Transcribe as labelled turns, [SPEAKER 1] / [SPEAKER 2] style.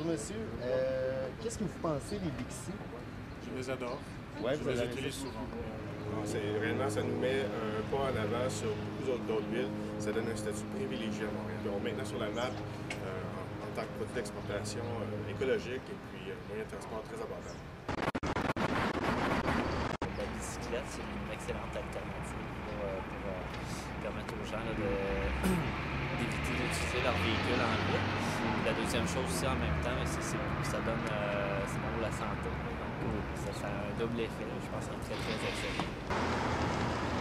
[SPEAKER 1] Bonjour monsieur, qu'est-ce que vous pensez des Bixi?
[SPEAKER 2] Je les adore.
[SPEAKER 1] Ouais,
[SPEAKER 2] Je
[SPEAKER 1] vous
[SPEAKER 2] les
[SPEAKER 1] avez
[SPEAKER 2] utilise souvent.
[SPEAKER 3] Réellement, ça nous met un pas en avant sur beaucoup d'autres villes. Ça donne un statut privilégié à Montréal. On est maintenant sur la map en tant que produit d'exportation écologique et puis moyen de transport très abordable.
[SPEAKER 4] La bicyclette, c'est une excellente alternative pour permettre aux gens d'éviter d'utiliser leur véhicule en ville. La deuxième chose aussi en même temps, c'est que ça donne c'est bon pour la santé. Donc ça fait un double effet. Je pense que c'est très très excellent.